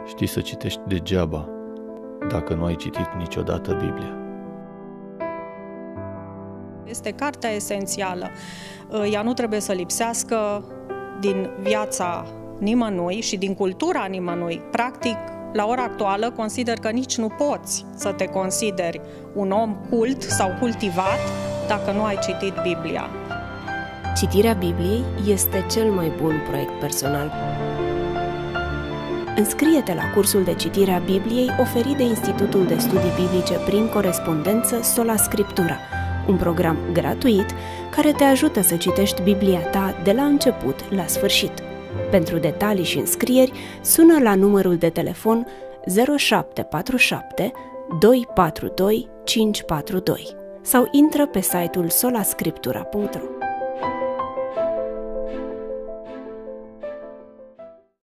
Știi să citești degeaba dacă nu ai citit niciodată Biblia. Este cartea esențială. Ea nu trebuie să lipsească din viața nimănui și din cultura nimănui. Practic, la ora actuală, consider că nici nu poți să te consideri un om cult sau cultivat dacă nu ai citit Biblia. Citirea Bibliei este cel mai bun proiect personal. Înscrie-te la cursul de citire a Bibliei oferit de Institutul de Studii Biblice prin corespondență Sola Scriptura, un program gratuit care te ajută să citești Biblia ta de la început la sfârșit. Pentru detalii și înscrieri, sună la numărul de telefon 0747 242 542 sau intră pe site-ul solascriptura.ro.